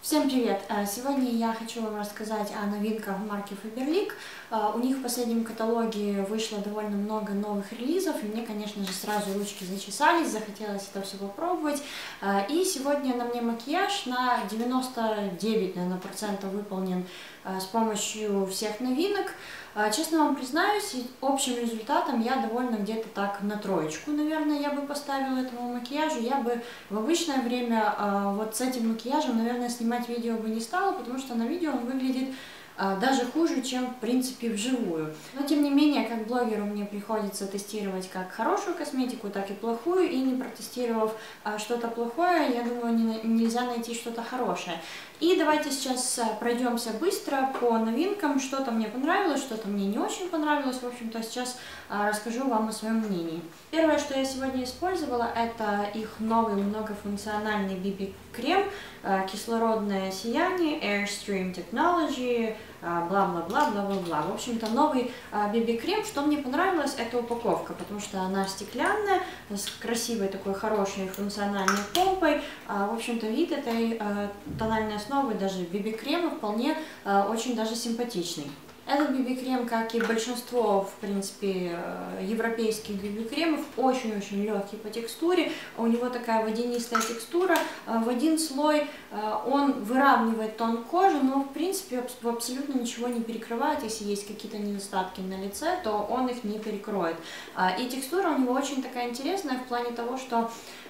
Всем привет! Сегодня я хочу вам рассказать о новинках марки Faberlic. У них в последнем каталоге вышло довольно много новых релизов, и мне, конечно же, сразу ручки зачесались, захотелось это все попробовать. И сегодня на мне макияж на 99, наверное, процентов выполнен с помощью всех новинок. Честно вам признаюсь, общим результатом я довольна где-то так на троечку, наверное, я бы поставила этому макияжу. Я бы в обычное время вот с этим макияжем, наверное, снимать видео бы не стала, потому что на видео он выглядит даже хуже, чем в принципе вживую. Но тем не менее, как блогеру мне приходится тестировать как хорошую косметику, так и плохую, и не протестировав что-то плохое, я думаю, нельзя найти что-то хорошее. И давайте сейчас пройдемся быстро по новинкам, что-то мне понравилось, что-то мне не очень понравилось. В общем-то, сейчас расскажу вам о своем мнении. Первое, что я сегодня использовала, это их новый многофункциональный BB-крем, кислородное сияние, Airstream Technology, бла-бла-бла-бла-бла-бла. В общем-то, новый BB-крем. Что мне понравилось, это упаковка, потому что она стеклянная, с красивой такой хорошей функциональной помпой. В общем-то, вид этой тональной основы, даже BB-крема, вполне очень даже симпатичный. Этот BB-крем, как и большинство, в принципе, европейских BB-кремов, очень-очень легкий по текстуре. У него такая водянистая текстура. В один слой он выравнивает тон кожи, но, в принципе, абсолютно ничего не перекрывает. Если есть какие-то недостатки на лице, то он их не перекроет. И текстура у него очень такая интересная в плане того, что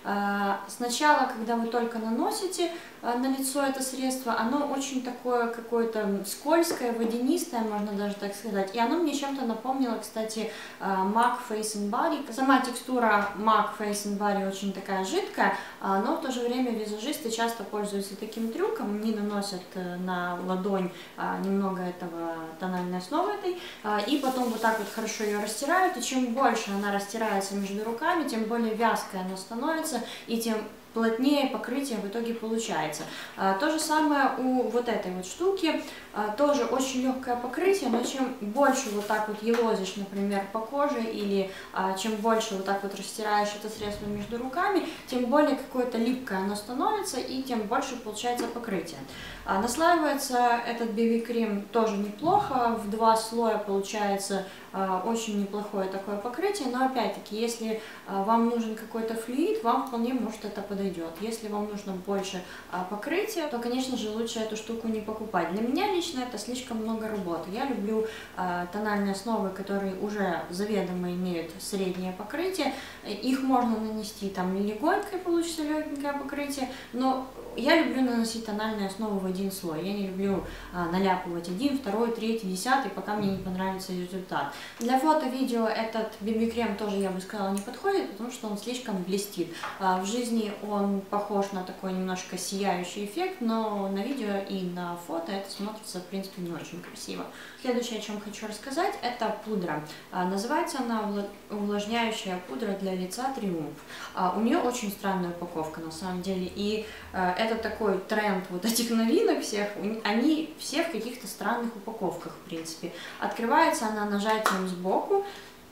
сначала, когда вы только наносите на лицо это средство, оно очень такое какое-то скользкое, водянистое, можно даже так сказать. И оно мне чем-то напомнило, кстати, MAC Face and Body. Сама текстура MAC Face and Body очень такая жидкая, но в то же время визажисты часто пользуются таким трюком. Они наносят на ладонь немного этого тональной основы этой, и потом вот так вот хорошо ее растирают. И чем больше она растирается между руками, тем более вязкой она становится, и тем плотнее покрытие в итоге получается. То же самое у вот этой вот штуки, тоже очень легкое покрытие, но чем больше вот так вот елозишь, например, по коже, или чем больше вот так вот растираешь это средство между руками, тем более какое-то липкое оно становится, и тем больше получается покрытие. Наслаивается этот BB-крем тоже неплохо, в 2 слоя получается очень неплохое такое покрытие, но опять-таки, если вам нужен какой-то флюид, вам вполне может это подойдет. Если вам нужно больше покрытия, то, конечно же, лучше эту штуку не покупать. Для меня лично это слишком много работы. Я люблю тональные основы, которые уже заведомо имеют среднее покрытие. Их можно нанести там легонько, и получится легенькое покрытие, но я люблю наносить тональные основы в один слой. Я не люблю наляпывать 1, 2, 3, 10, пока мне не понравится результат. Для фото-видео этот BB-крем тоже, я бы сказала, не подходит, потому что он слишком блестит. В жизни он похож на такой немножко сияющий эффект, но на видео и на фото это смотрится, в принципе, не очень красиво. Следующее, о чем хочу рассказать, это пудра. Называется она увлажняющая пудра для лица Триумф. У нее очень странная упаковка, на самом деле, и это такой тренд вот этих новинок всех, они все в каких-то странных упаковках, в принципе. Открывается она нажатием сбоку.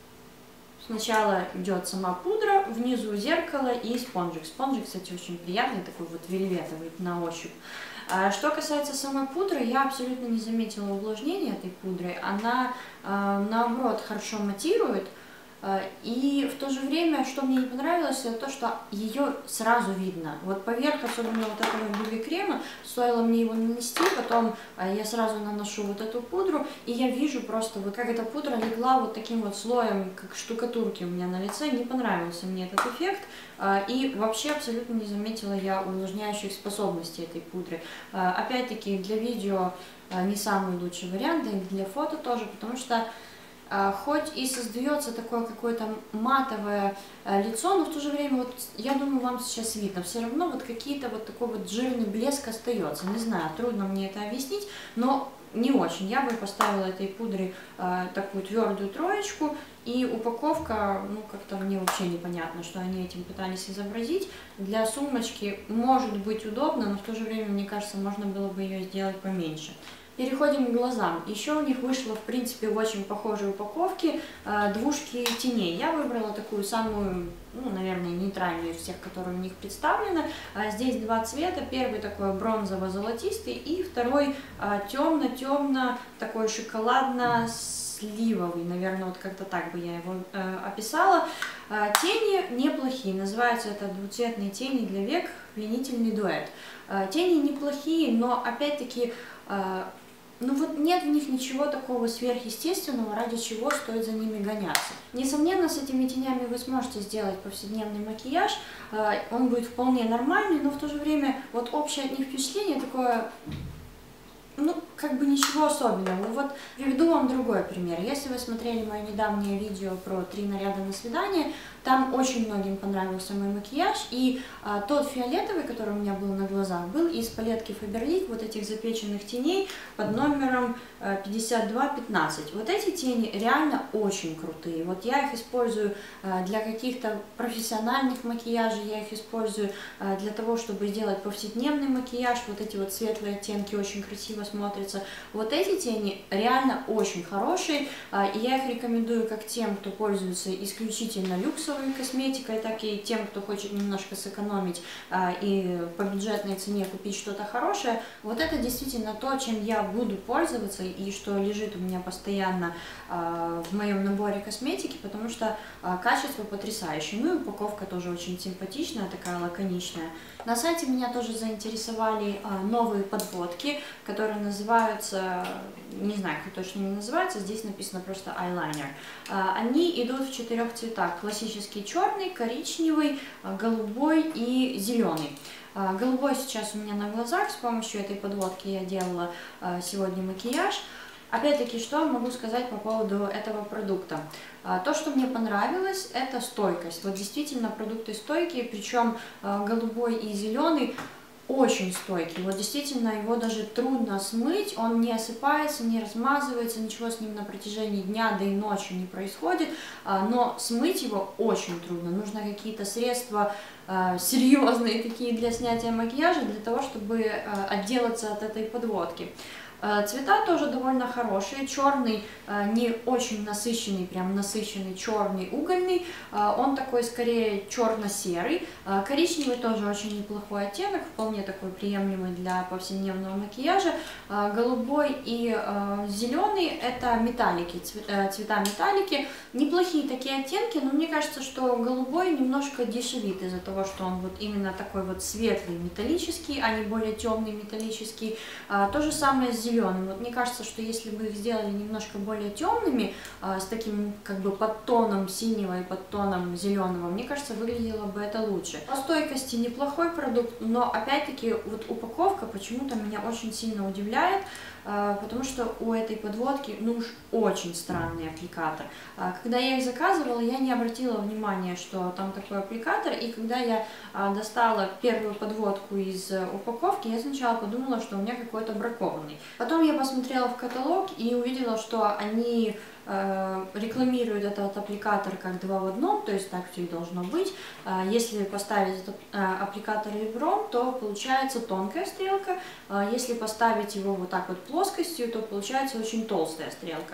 Сначала идет сама пудра, внизу зеркало и спонжик. Спонжик, кстати, очень приятный, такой вот вельветовый на ощупь. Что касается самой пудры, я абсолютно не заметила увлажнения этой пудры. Она, наоборот, хорошо матирует. И в то же время, что мне не понравилось, это то, что ее сразу видно. Вот поверх, особенно вот этого BB-крема, стоило мне его нанести, потом я сразу наношу вот эту пудру, и я вижу просто, вот как эта пудра легла вот таким вот слоем, как штукатурки у меня на лице. Не понравился мне этот эффект, и вообще абсолютно не заметила я увлажняющих способностей этой пудры. Опять-таки, для видео не самый лучший вариант, и для фото тоже, потому что хоть и создается такое какое-то матовое лицо, но в то же время, вот я думаю, вам сейчас видно, все равно вот какие-то вот такой вот жирный блеск остается. Не знаю, трудно мне это объяснить, но не очень. Я бы поставила этой пудре такую твердую троечку, и упаковка, ну, как-то мне вообще непонятно, что они этим пытались изобразить. Для сумочки может быть удобно, но в то же время, мне кажется, можно было бы ее сделать поменьше. Переходим к глазам. Еще у них вышло, в принципе, в очень похожей упаковке двушки теней. Я выбрала такую самую, ну, наверное, нейтральную из всех, которые у них представлены. Здесь два цвета. Первый такой бронзово-золотистый и второй темно-темно, такой шоколадно-сливовый. Наверное, вот как-то так бы я его описала. Тени неплохие. Называется это двуцветные тени для век, пленительный дуэт. Тени неплохие, но опять-таки... Ну вот нет в них ничего такого сверхъестественного, ради чего стоит за ними гоняться. Несомненно, с этими тенями вы сможете сделать повседневный макияж, он будет вполне нормальный, но в то же время вот общее от них впечатление такое, ну, как бы ничего особенного. Вот приведу вам другой пример. Если вы смотрели мое недавнее видео про 3 наряда на свидание, там очень многим понравился мой макияж, и тот фиолетовый, который у меня был на глазах, был из палетки Faberlic, вот этих запеченных теней под номером 5215. Вот эти тени реально очень крутые. Вот я их использую для каких-то профессиональных макияжей, я их использую для того, чтобы сделать повседневный макияж. Вот эти вот светлые оттенки очень красиво смотрятся. Вот эти тени реально очень хорошие, и я их рекомендую как тем, кто пользуется исключительно люксовой косметикой, так и тем, кто хочет немножко сэкономить и по бюджетной цене купить что-то хорошее. Вот это действительно то, чем я буду пользоваться и что лежит у меня постоянно в моем наборе косметики, потому что качество потрясающее. Ну и упаковка тоже очень симпатичная, такая лаконичная. На сайте меня тоже заинтересовали новые подводки, которые называются, не знаю, как точно они называются, здесь написано просто eyeliner. Они идут в 4 цветах: классический черный, коричневый, голубой и зеленый. Голубой сейчас у меня на глазах, с помощью этой подводки я делала сегодня макияж. Опять-таки, что могу сказать по поводу этого продукта? То, что мне понравилось, это стойкость. Вот действительно продукты стойкие, причем голубой и зеленый очень стойкий. Вот действительно его даже трудно смыть, он не осыпается, не размазывается, ничего с ним на протяжении дня, да и ночи не происходит, но смыть его очень трудно. Нужно какие-то средства серьезные такие для снятия макияжа, для того, чтобы отделаться от этой подводки. Цвета тоже довольно хорошие. Черный не очень насыщенный, прям насыщенный черный, угольный. Он такой скорее черно-серый. Коричневый тоже очень неплохой оттенок, вполне такой приемлемый для повседневного макияжа. Голубой и зеленый — это металлики, цвета металлики. Неплохие такие оттенки, но мне кажется, что голубой немножко дешевит из-за того, что он вот именно такой вот светлый металлический, а не более темный металлический. То же самое с зеленым. Вот мне кажется, что если бы их сделали немножко более темными, с таким как бы подтоном синего и подтоном зеленого, мне кажется, выглядело бы это лучше. По стойкости неплохой продукт, но опять-таки вот упаковка почему-то меня очень сильно удивляет, потому что у этой подводки, ну уж очень странный аппликатор. Когда я их заказывала, я не обратила внимания, что там такой аппликатор, и когда я достала первую подводку из упаковки, я сначала подумала, что у меня какой-то бракованный. Потом я посмотрела в каталог и увидела, что они рекламируют этот аппликатор как 2 в 1, то есть так все и должно быть. Если поставить этот аппликатор ребром, то получается тонкая стрелка, если поставить его вот так вот плоскостью, то получается очень толстая стрелка.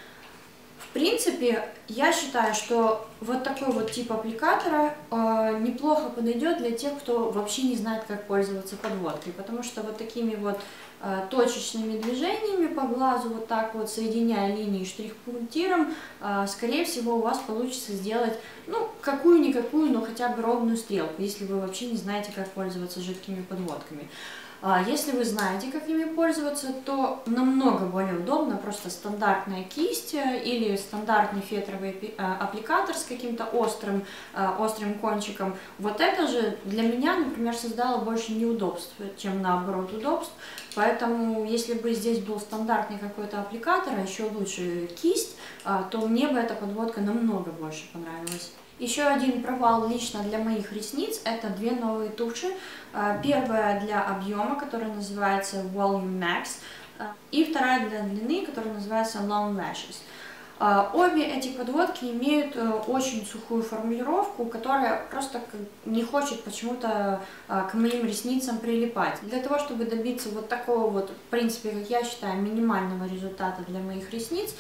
В принципе, я считаю, что вот такой вот тип аппликатора неплохо подойдет для тех, кто вообще не знает, как пользоваться подводкой, потому что вот такими вот точечными движениями по глазу, вот так вот соединяя линии штрих-пунктиром, скорее всего у вас получится сделать, ну, какую-никакую, но хотя бы ровную стрелку, если вы вообще не знаете, как пользоваться жидкими подводками. Если вы знаете, как ими пользоваться, то намного более удобно просто стандартная кисть или стандартный фетровый аппликатор с каким-то острым кончиком. Вот это же для меня, например, создало больше неудобств, чем наоборот удобств. Поэтому, если бы здесь был стандартный какой-то аппликатор, а еще лучше кисть, то мне бы эта подводка намного больше понравилась. Еще один провал лично для моих ресниц – это 2 новые туши. Первая для объема, которая называется Volume Max, и вторая для длины, которая называется Long Lashes. Обе эти подводки имеют очень сухую формулировку, которая просто не хочет почему-то к моим ресницам прилипать. Для того, чтобы добиться вот такого вот, в принципе, как я считаю, минимального результата для моих ресниц,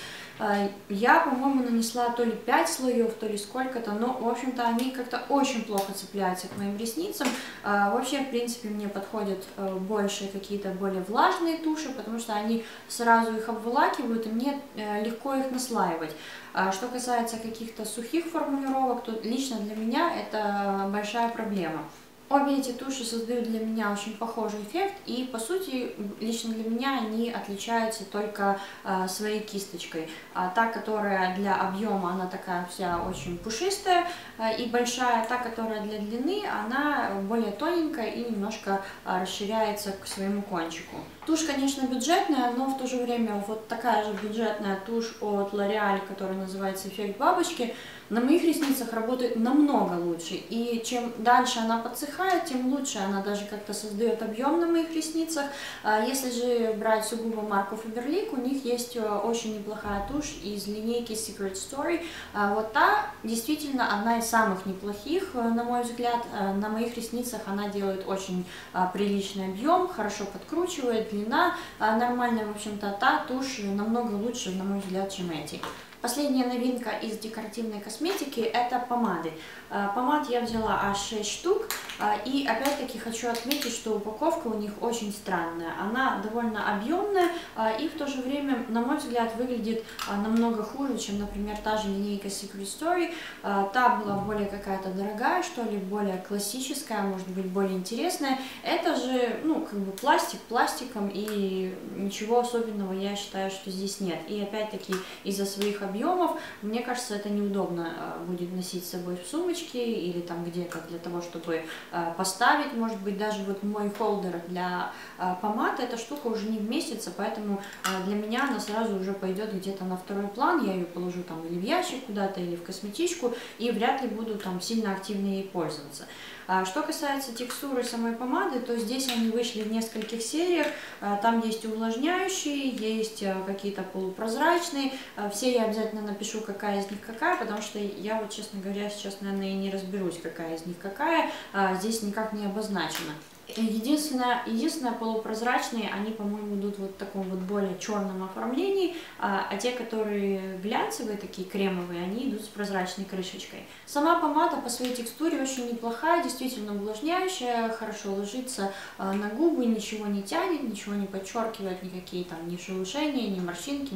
я, по-моему, нанесла то ли 5 слоев, то ли сколько-то, но, в общем-то, они как-то очень плохо цепляются к моим ресницам. Вообще, в принципе, мне подходят больше какие-то более влажные туши, потому что они сразу их обволакивают, и мне легко их наслаивать. Что касается каких-то сухих формулировок, то лично для меня это большая проблема. Обе эти туши создают для меня очень похожий эффект, и по сути лично для меня они отличаются только своей кисточкой. Та, которая для объема, она такая вся очень пушистая и большая, та, которая для длины, она более тоненькая и немножко расширяется к своему кончику. Тушь, конечно, бюджетная, но в то же время вот такая же бюджетная тушь от L'Oréal, которая называется «Эффект бабочки», на моих ресницах работает намного лучше, и чем дальше она подсыхает, тем лучше она даже как-то создает объем на моих ресницах. Если же брать сугубо марку Faberlic, у них есть очень неплохая тушь из линейки Secret Story. Вот та действительно одна из самых неплохих, на мой взгляд. На моих ресницах она делает очень приличный объем, хорошо подкручивает, длина нормальная, в общем-то, та тушь намного лучше, на мой взгляд, чем эти. Последняя новинка из декоративной косметики – это помады. Помад я взяла аж 6 штук, и опять-таки хочу отметить, что упаковка у них очень странная. Она довольно объемная и в то же время, на мой взгляд, выглядит намного хуже, чем, например, та же линейка Secret Story. Та была более какая-то дорогая, что ли, более классическая, может быть, более интересная. Это же, ну, как бы пластик пластиком, и ничего особенного, я считаю, что здесь нет. И опять-таки из-за своих объемов, мне кажется, это неудобно будет носить с собой в сумочке или там где-то для того, чтобы поставить. Может быть, даже вот мой холдер для помад, эта штука уже не вместится, поэтому для меня она сразу уже пойдет где-то на второй план. Я ее положу там или в ящик куда-то, или в косметичку, и вряд ли буду там сильно активно ей пользоваться. Что касается текстуры самой помады, то здесь они вышли в нескольких сериях. Там есть увлажняющие, есть какие-то полупрозрачные. Все я обязательно напишу, какая из них какая, потому что я вот, честно говоря, сейчас, наверное, и не разберусь, какая из них какая. Здесь никак не обозначено. Единственное, полупрозрачные, они, по-моему, идут вот в таком вот более черном оформлении, а те, которые глянцевые, такие кремовые, они идут с прозрачной крышечкой. Сама помада по своей текстуре очень неплохая, действительно увлажняющая, хорошо ложится на губы, ничего не тянет, ничего не подчеркивает, никакие там ни шелушения, ни морщинки.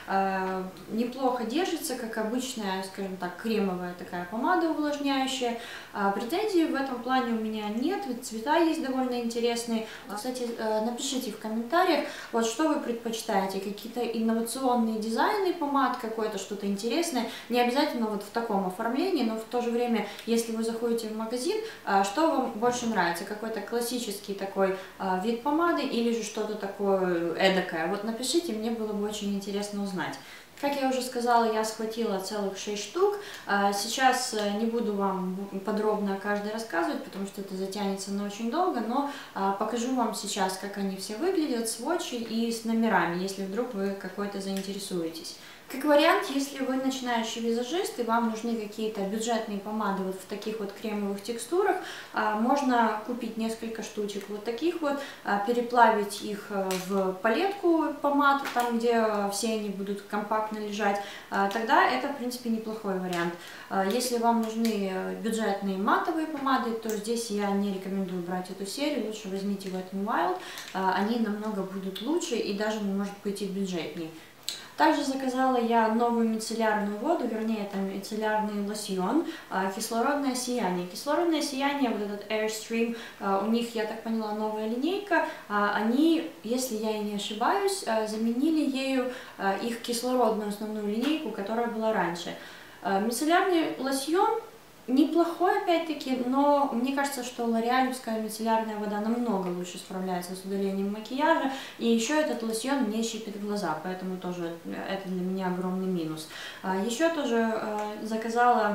Неплохо держится, как обычная, скажем так, кремовая такая помада увлажняющая. Претензий в этом плане у меня нет, ведь цвета есть довольно интересные. Кстати, напишите в комментариях, вот что вы предпочитаете, какие-то инновационные дизайны помад, какое-то что-то интересное, не обязательно вот в таком оформлении, но в то же время, если вы заходите в магазин, что вам больше нравится, какой-то классический такой вид помады или же что-то такое эдакое, вот напишите, мне было бы очень интересно узнать. Как я уже сказала, я схватила целых 6 штук. Сейчас не буду вам подробно о каждой рассказывать, потому что это затянется на очень долго, но покажу вам сейчас, как они все выглядят, сводчи и с номерами, если вдруг вы какой-то заинтересуетесь. Как вариант, если вы начинающий визажист и вам нужны какие-то бюджетные помады вот в таких вот кремовых текстурах, можно купить несколько штучек вот таких вот, переплавить их в палетку помад, там где все они будут компактно лежать, тогда это в принципе неплохой вариант. Если вам нужны бюджетные матовые помады, то здесь я не рекомендую брать эту серию, лучше возьмите Wet n Wild, они намного будут лучше и даже может быть и бюджетнее. Также заказала я новую мицеллярную воду, вернее, это мицеллярный лосьон, кислородное сияние. Кислородное сияние, вот этот Airstream, у них, я так поняла, новая линейка. Они, если я и не ошибаюсь, заменили ею их кислородную основную линейку, которая была раньше. Мицеллярный лосьон неплохой, опять-таки, но мне кажется, что лореалевская мицеллярная вода намного лучше справляется с удалением макияжа, и еще этот лосьон не щипит глаза, поэтому тоже это для меня огромный минус. Еще тоже заказала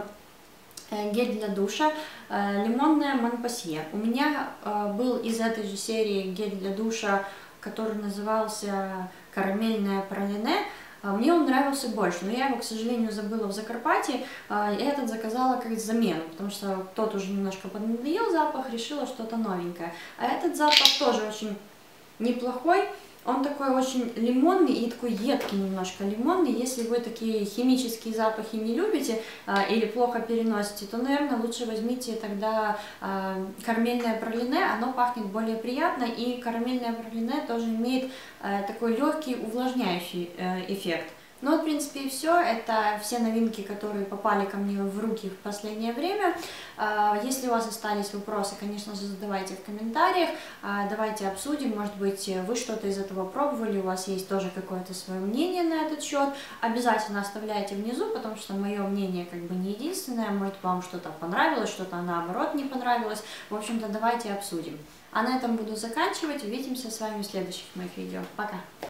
гель для душа, лимонная Монпасье. У меня был из этой же серии гель для душа, который назывался карамельное пралине. Мне он нравился больше, но я его, к сожалению, забыла в Закарпатье, и этот заказала как замену, потому что тот уже немножко поднадоел запах, решила что-то новенькое. А этот запах тоже очень неплохой. Он такой очень лимонный и такой едкий немножко лимонный. Если вы такие химические запахи не любите или плохо переносите, то, наверное, лучше возьмите тогда карамельное пралине. Оно пахнет более приятно, и карамельное пралине тоже имеет такой легкий увлажняющий эффект. Ну вот, в принципе, и все. Это все новинки, которые попали ко мне в руки в последнее время. Если у вас остались вопросы, конечно же, задавайте в комментариях. Давайте обсудим. Может быть, вы что-то из этого пробовали, у вас есть тоже какое-то свое мнение на этот счет. Обязательно оставляйте внизу, потому что мое мнение как бы не единственное. Может, вам что-то понравилось, что-то наоборот не понравилось. В общем-то, давайте обсудим. А на этом буду заканчивать. Увидимся с вами в следующих моих видео. Пока!